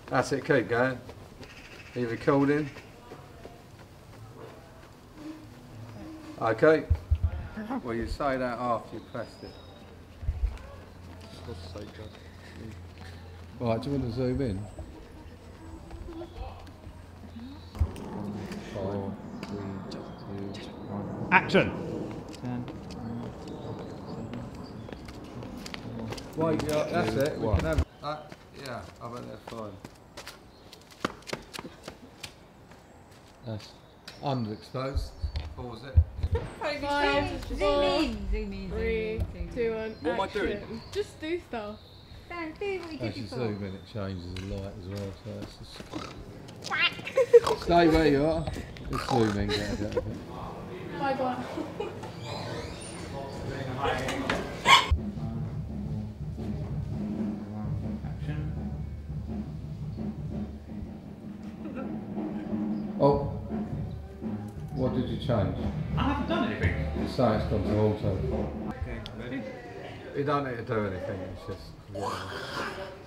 That's it, keep going. Are you recording? Okay. Well, you say that after you pressed it. Right, do you want to zoom in? 4, 3, 2, 1. Action! 10. Wait, yeah, that's it. We can have that. Yeah, I bet that's fine. That's underexposed. Pause it. 5, 4, Zoom in. 3, 2, 1. What am I doing? Just do stuff. Don't do what we did As you before. zoom in, it changes the light as well. So it's just stay where you are. Just zoom in, get a bit of it. Bye bye. Action. Oh, what did you change? I haven't done anything. You say it's gone to auto. Okay, ready? You don't need to do anything. It's just.